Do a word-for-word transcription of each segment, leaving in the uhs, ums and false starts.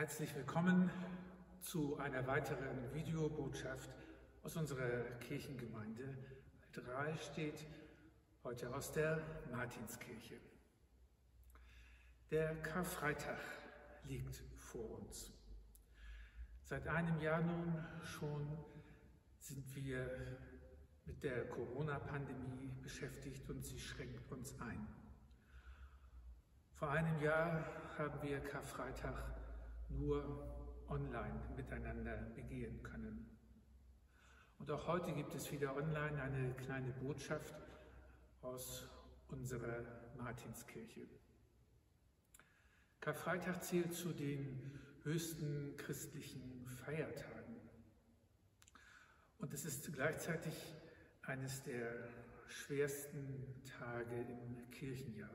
Herzlich willkommen zu einer weiteren Videobotschaft aus unserer Kirchengemeinde. Alt-Rahl steht heute aus der Martinskirche. Der Karfreitag liegt vor uns. Seit einem Jahr nun schon sind wir mit der Corona-Pandemie beschäftigt und sie schränkt uns ein. Vor einem Jahr haben wir Karfreitag nur online miteinander begehen können. Und auch heute gibt es wieder online eine kleine Botschaft aus unserer Martinskirche. Karfreitag zählt zu den höchsten christlichen Feiertagen. Und es ist gleichzeitig eines der schwersten Tage im Kirchenjahr.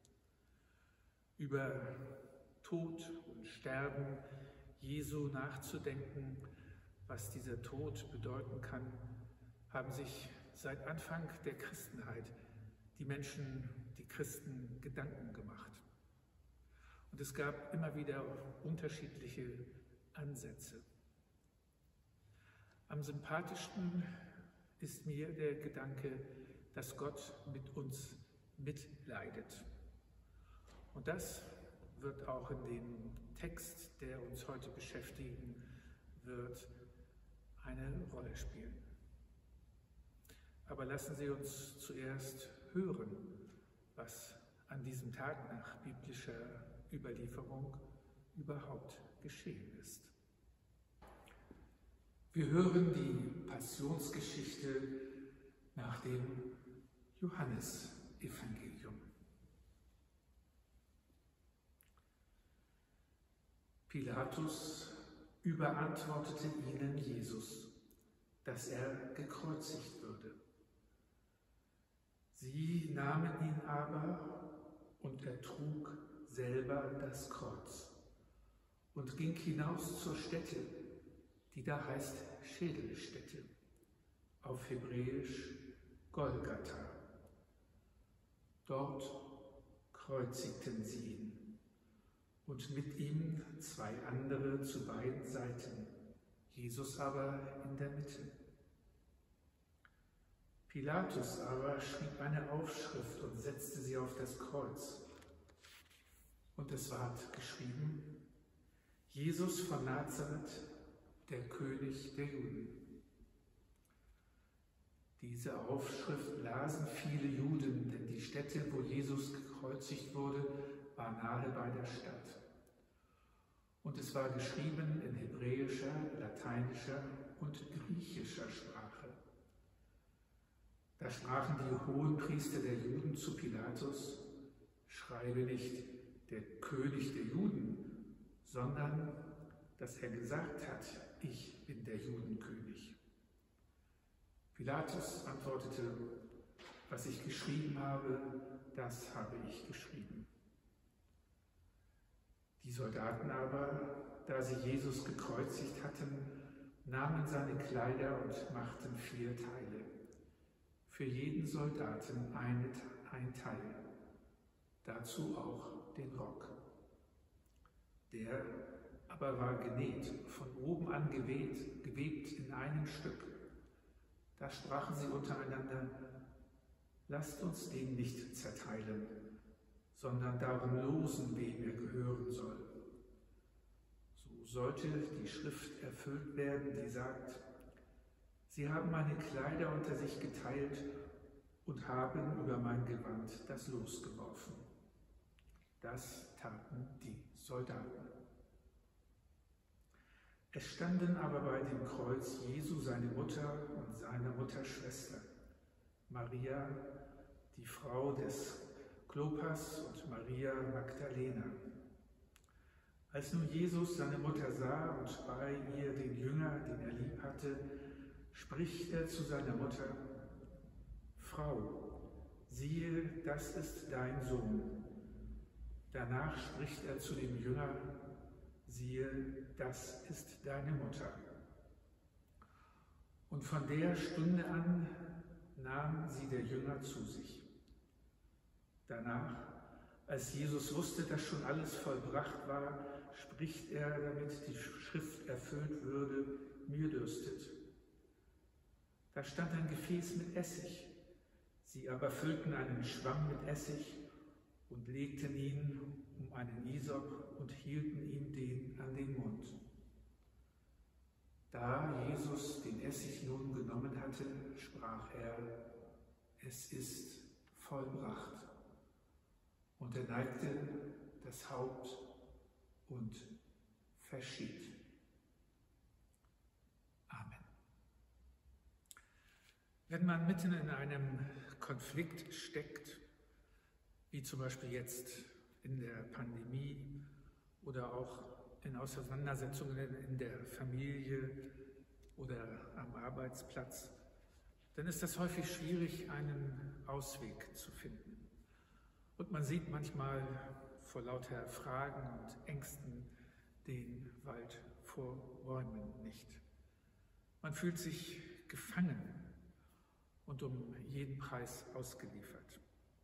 Über Tod und Sterben Jesu nachzudenken, was dieser Tod bedeuten kann, haben sich seit Anfang der Christenheit die Menschen, die Christen, Gedanken gemacht. Und es gab immer wieder unterschiedliche Ansätze. Am sympathischsten ist mir der Gedanke, dass Gott mit uns mitleidet. Und das wird auch in dem Text, der uns heute beschäftigen wird, eine Rolle spielen. Aber lassen Sie uns zuerst hören, was an diesem Tag nach biblischer Überlieferung überhaupt geschehen ist. Wir hören die Passionsgeschichte nach dem Johannesevangelium. Pilatus überantwortete ihnen Jesus, dass er gekreuzigt würde. Sie nahmen ihn aber und er trug selber das Kreuz und ging hinaus zur Stätte, die da heißt Schädelstätte, auf Hebräisch Golgatha. Dort kreuzigten sie ihn. Und mit ihm zwei andere zu beiden Seiten, Jesus aber in der Mitte. Pilatus aber schrieb eine Aufschrift und setzte sie auf das Kreuz. Und es ward geschrieben: Jesus von Nazareth, der König der Juden. Diese Aufschrift lasen viele Juden, denn die Stätte, wo Jesus gekreuzigt wurde, war nahe bei der Stadt. Und es war geschrieben in hebräischer, lateinischer und griechischer Sprache. Da sprachen die Hohenpriester der Juden zu Pilatus: Schreibe nicht der König der Juden, sondern dass er gesagt hat, ich bin der Judenkönig. Pilatus antwortete: Was ich geschrieben habe, das habe ich geschrieben. Die Soldaten aber, da sie Jesus gekreuzigt hatten, nahmen seine Kleider und machten vier Teile. Für jeden Soldaten eine, ein Teil, dazu auch den Rock. Der aber war genäht, von oben an gewebt, gewebt in einem Stück. Da sprachen sie untereinander: Lasst uns den nicht zerteilen, sondern darum losen, wem er gehören soll. So sollte die Schrift erfüllt werden, die sagt: Sie haben meine Kleider unter sich geteilt und haben über mein Gewand das Los geworfen. Das taten die Soldaten. Es standen aber bei dem Kreuz Jesu seine Mutter und seine Mutterschwester, Maria, die Frau des Klopas, und Maria Magdalena. Als nun Jesus seine Mutter sah und bei ihr den Jünger, den er lieb hatte, spricht er zu seiner Mutter: Frau, siehe, das ist dein Sohn. Danach spricht er zu dem Jünger: Siehe, das ist deine Mutter. Und von der Stunde an nahm sie der Jünger zu sich. Danach, als Jesus wusste, dass schon alles vollbracht war, spricht er, damit die Schrift erfüllt würde, mir dürstet. Da stand ein Gefäß mit Essig. Sie aber füllten einen Schwamm mit Essig und legten ihn um einen Isop und hielten ihm den an den Mund. Da Jesus den Essig nun genommen hatte, sprach er, es ist vollbracht. Und er neigte das Haupt und verschied. Amen. Wenn man mitten in einem Konflikt steckt, wie zum Beispiel jetzt in der Pandemie oder auch in Auseinandersetzungen in der Familie oder am Arbeitsplatz, dann ist das häufig schwierig, einen Ausweg zu finden. Und man sieht manchmal vor lauter Fragen und Ängsten den Wald vor Bäumen nicht. Man fühlt sich gefangen und um jeden Preis ausgeliefert.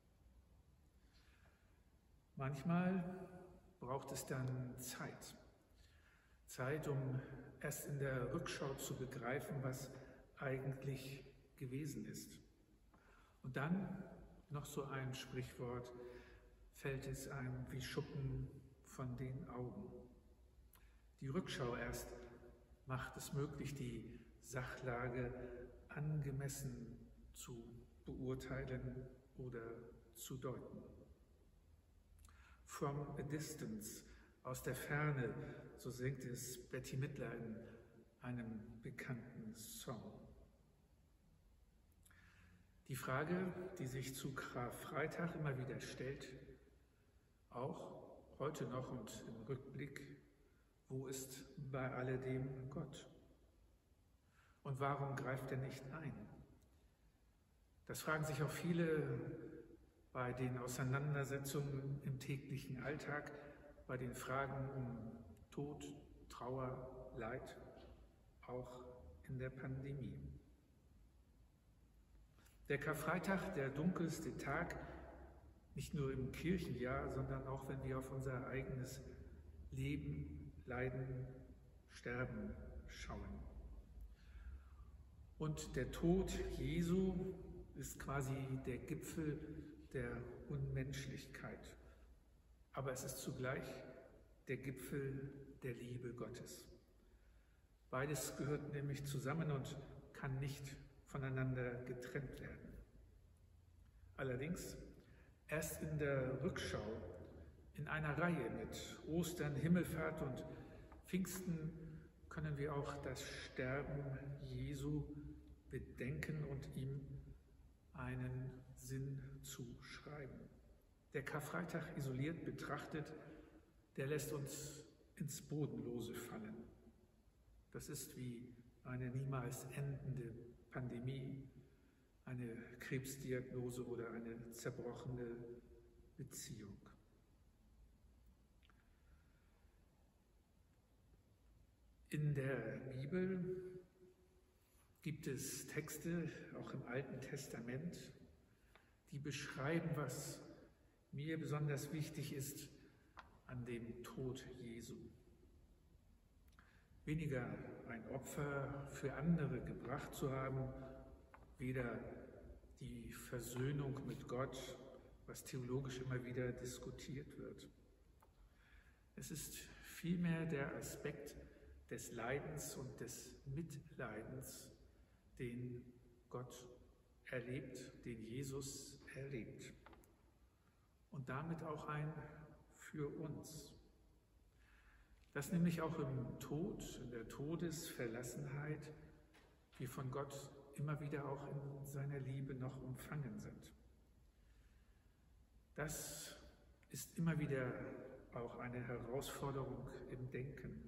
Manchmal braucht es dann Zeit. Zeit, um erst in der Rückschau zu begreifen, was eigentlich gewesen ist. Und dann noch so ein Sprichwort, fällt es einem wie Schuppen von den Augen. Die Rückschau erst macht es möglich, die Sachlage angemessen zu beurteilen oder zu deuten. From a distance, aus der Ferne, so singt es Bette Midler in einem bekannten Song. Die Frage, die sich zu Karfreitag immer wieder stellt, auch heute noch und im Rückblick, wo ist bei alledem Gott? Und warum greift er nicht ein? Das fragen sich auch viele bei den Auseinandersetzungen im täglichen Alltag, bei den Fragen um Tod, Trauer, Leid, auch in der Pandemie. Der Karfreitag, der dunkelste Tag, nicht nur im Kirchenjahr, sondern auch wenn wir auf unser eigenes Leben, Leiden, Sterben schauen. Und der Tod Jesu ist quasi der Gipfel der Unmenschlichkeit. Aber es ist zugleich der Gipfel der Liebe Gottes. Beides gehört nämlich zusammen und kann nicht voneinander getrennt werden. Allerdings erst in der Rückschau, in einer Reihe mit Ostern, Himmelfahrt und Pfingsten, können wir auch das Sterben Jesu bedenken und ihm einen Sinn zuschreiben. Der Karfreitag isoliert betrachtet, der lässt uns ins Bodenlose fallen. Das ist wie eine niemals endende Pandemie, eine Krebsdiagnose oder eine zerbrochene Beziehung. In der Bibel gibt es Texte, auch im Alten Testament, die beschreiben, was mir besonders wichtig ist an dem Tod Jesu. Weniger ein Opfer für andere gebracht zu haben, weder die Versöhnung mit Gott, was theologisch immer wieder diskutiert wird. Es ist vielmehr der Aspekt des Leidens und des Mitleidens, den Gott erlebt, den Jesus erlebt. Und damit auch ein für uns. Dass nämlich auch im Tod, in der Todesverlassenheit, wir von Gott immer wieder auch in seiner Liebe noch umfangen sind. Das ist immer wieder auch eine Herausforderung im Denken.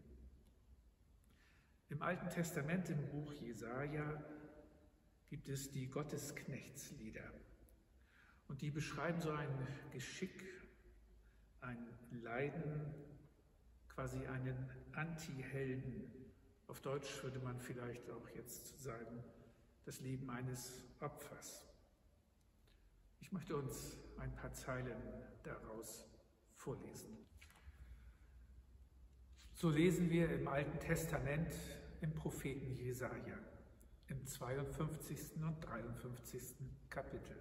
Im Alten Testament, im Buch Jesaja, gibt es die Gottesknechtslieder. Und die beschreiben so ein Geschick, ein Leiden, quasi einen Anti-Helden. Auf Deutsch würde man vielleicht auch jetzt sagen, das Leben eines Opfers. Ich möchte uns ein paar Zeilen daraus vorlesen. So lesen wir im Alten Testament im Propheten Jesaja im zweiundfünfzigsten und dreiundfünfzigsten Kapitel.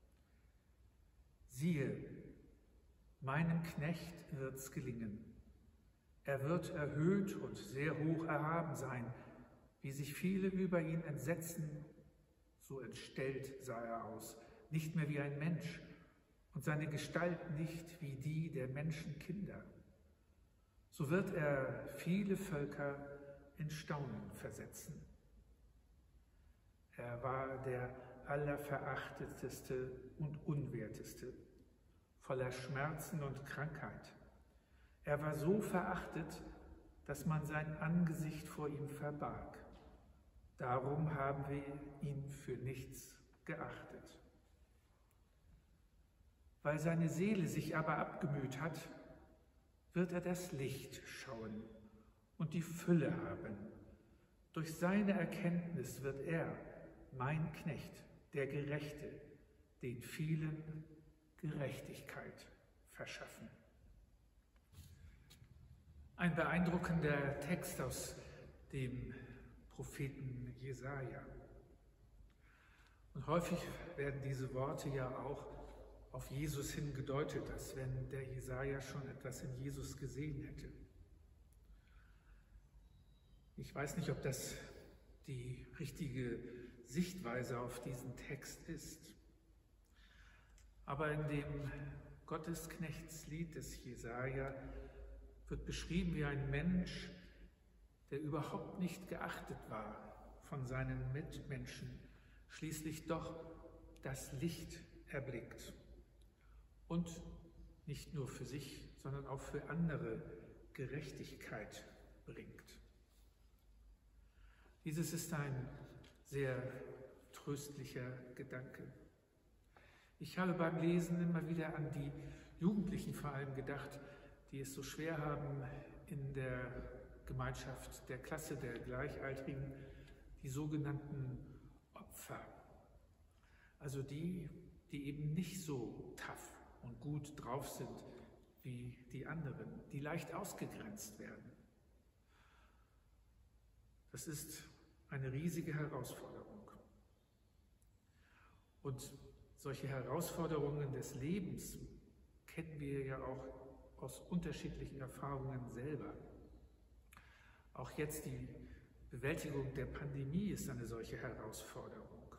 Siehe, meinem Knecht wird's gelingen. Er wird erhöht und sehr hoch erhaben sein, wie sich viele über ihn entsetzen, so entstellt sah er aus, nicht mehr wie ein Mensch und seine Gestalt nicht wie die der Menschenkinder. So wird er viele Völker in Staunen versetzen. Er war der allerverachteteste und unwerteste, voller Schmerzen und Krankheit. Er war so verachtet, dass man sein Angesicht vor ihm verbarg. Darum haben wir ihn für nichts geachtet. Weil seine Seele sich aber abgemüht hat, wird er das Licht schauen und die Fülle haben. Durch seine Erkenntnis wird er, mein Knecht, der Gerechte, den vielen Gerechtigkeit verschaffen. Ein beeindruckender Text aus dem Propheten Jesaja. Und häufig werden diese Worte ja auch auf Jesus hin gedeutet, als wenn der Jesaja schon etwas in Jesus gesehen hätte. Ich weiß nicht, ob das die richtige Sichtweise auf diesen Text ist. Aber in dem Gottesknechtslied des Jesaja wird beschrieben, wie ein Mensch, der überhaupt nicht geachtet war von seinen Mitmenschen, schließlich doch das Licht erblickt und nicht nur für sich, sondern auch für andere Gerechtigkeit bringt. Dieses ist ein sehr tröstlicher Gedanke. Ich habe beim Lesen immer wieder an die Jugendlichen vor allem gedacht, die es so schwer haben in der Gemeinschaft der Klasse der Gleichaltrigen, die sogenannten Opfer. Also die, die eben nicht so tough und gut drauf sind wie die anderen, die leicht ausgegrenzt werden. Das ist eine riesige Herausforderung. Und solche Herausforderungen des Lebens kennen wir ja auch aus unterschiedlichen Erfahrungen selber. Auch jetzt die Bewältigung der Pandemie ist eine solche Herausforderung.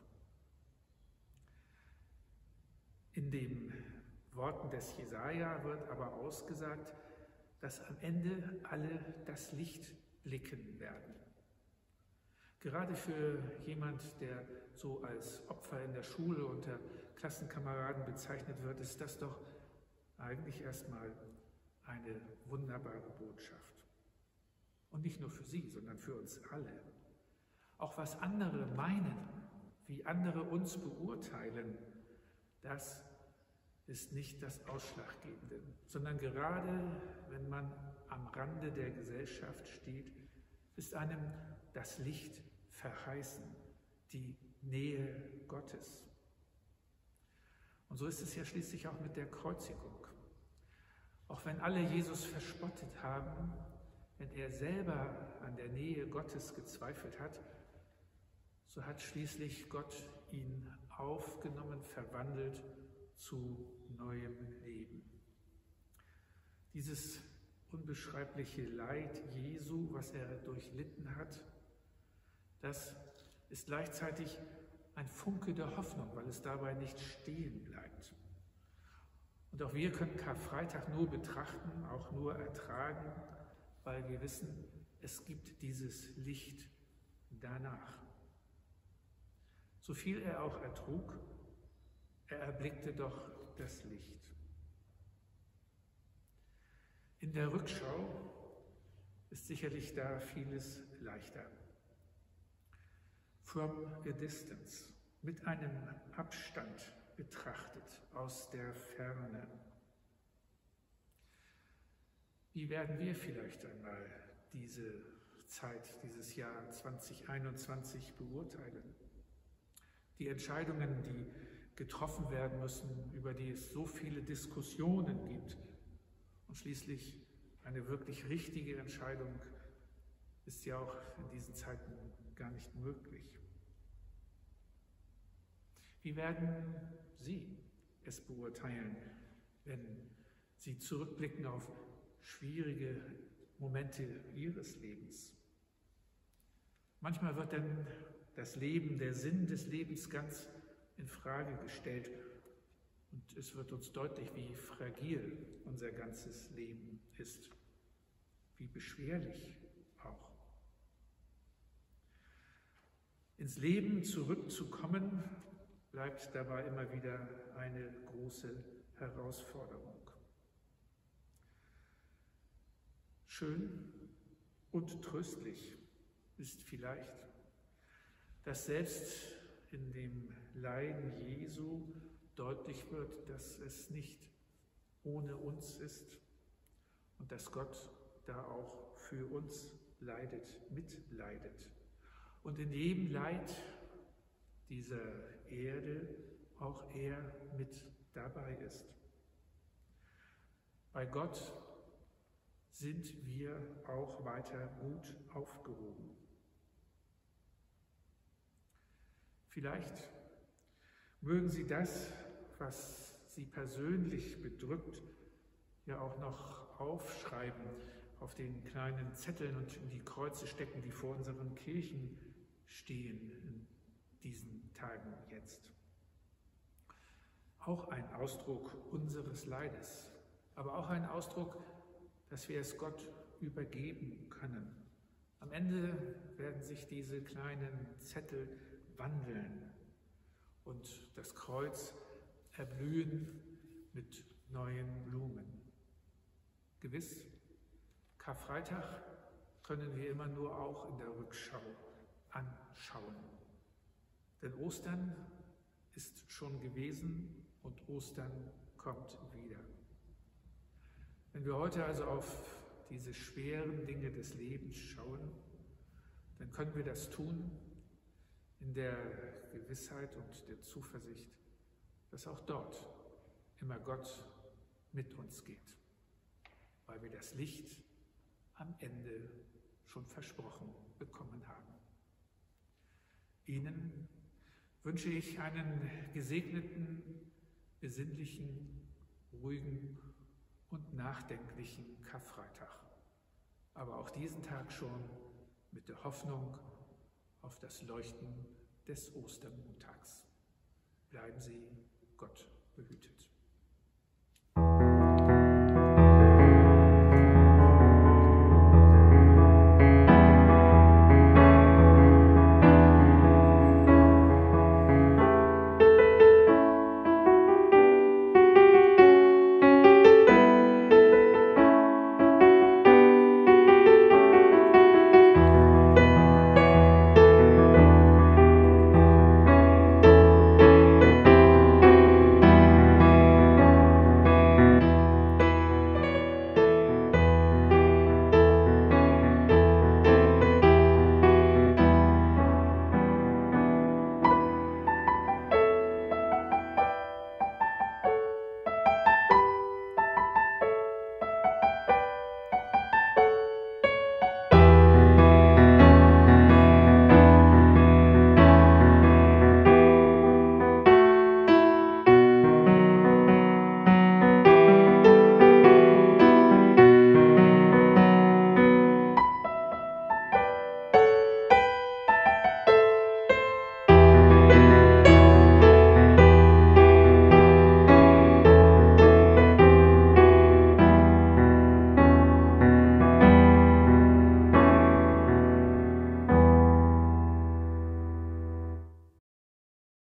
In den Worten des Jesaja wird aber ausgesagt, dass am Ende alle das Licht blicken werden. Gerade für jemand, der so als Opfer in der Schule unter Klassenkameraden bezeichnet wird, ist das doch eigentlich erstmal eine wunderbare Botschaft. Und nicht nur für Sie, sondern für uns alle. Auch was andere meinen, wie andere uns beurteilen, das ist nicht das Ausschlaggebende, sondern gerade wenn man am Rande der Gesellschaft steht, ist einem das Licht verheißen, die Nähe Gottes. Und so ist es ja schließlich auch mit der Kreuzigung. Auch wenn alle Jesus verspottet haben, wenn er selber an der Nähe Gottes gezweifelt hat, so hat schließlich Gott ihn aufgenommen, verwandelt zu neuem Leben. Dieses unbeschreibliche Leid Jesu, was er durchlitten hat, das ist gleichzeitig ein Funke der Hoffnung, weil es dabei nicht stehen bleibt. Und auch wir können Karfreitag nur betrachten, auch nur ertragen, weil wir wissen, es gibt dieses Licht danach. So viel er auch ertrug, er erblickte doch das Licht. In der Rückschau ist sicherlich da vieles leichter. From a distance, mit einem Abstand betrachtet, aus der Ferne. Wie werden wir vielleicht einmal diese Zeit, dieses Jahr zwanzig einundzwanzig beurteilen? Die Entscheidungen, die getroffen werden müssen, über die es so viele Diskussionen gibt und schließlich Eine wirklich richtige Entscheidung ist ja auch in diesen Zeiten gar nicht möglich. Wie werden Sie es beurteilen, wenn Sie zurückblicken auf schwierige Momente Ihres Lebens? Manchmal wird dann das Leben, der Sinn des Lebens ganz in Frage gestellt und es wird uns deutlich, wie fragil unser ganzes Leben ist, wie beschwerlich auch. Ins Leben zurückzukommen, bleibt dabei immer wieder eine große Herausforderung. Schön und tröstlich ist vielleicht, dass selbst in dem Leiden Jesu deutlich wird, dass es nicht ohne uns ist und dass Gott da auch für uns leidet, mitleidet. Und in jedem Leid dieser Erde auch er mit dabei ist. Bei Gott sind wir auch weiter gut aufgehoben. Vielleicht mögen Sie das, was Sie persönlich bedrückt, ja auch noch aufschreiben, auf den kleinen Zetteln und in die Kreuze stecken, die vor unseren Kirchen stehen in diesen Tagen jetzt. Auch ein Ausdruck unseres Leides, aber auch ein Ausdruck, dass wir es Gott übergeben können. Am Ende werden sich diese kleinen Zettel wandeln und das Kreuz erblühen mit neuen Blumen. Gewiss, Karfreitag können wir immer nur auch in der Rückschau anschauen. Denn Ostern ist schon gewesen und Ostern kommt wieder. Wenn wir heute also auf diese schweren Dinge des Lebens schauen, dann können wir das tun in der Gewissheit und der Zuversicht, dass auch dort immer Gott mit uns geht, weil wir das Licht am Ende schon versprochen bekommen haben. Ihnen wünsche ich einen gesegneten, besinnlichen, ruhigen und nachdenklichen Karfreitag, aber auch diesen Tag schon mit der Hoffnung auf das Leuchten des Ostermontags. Bleiben Sie Gott behütet.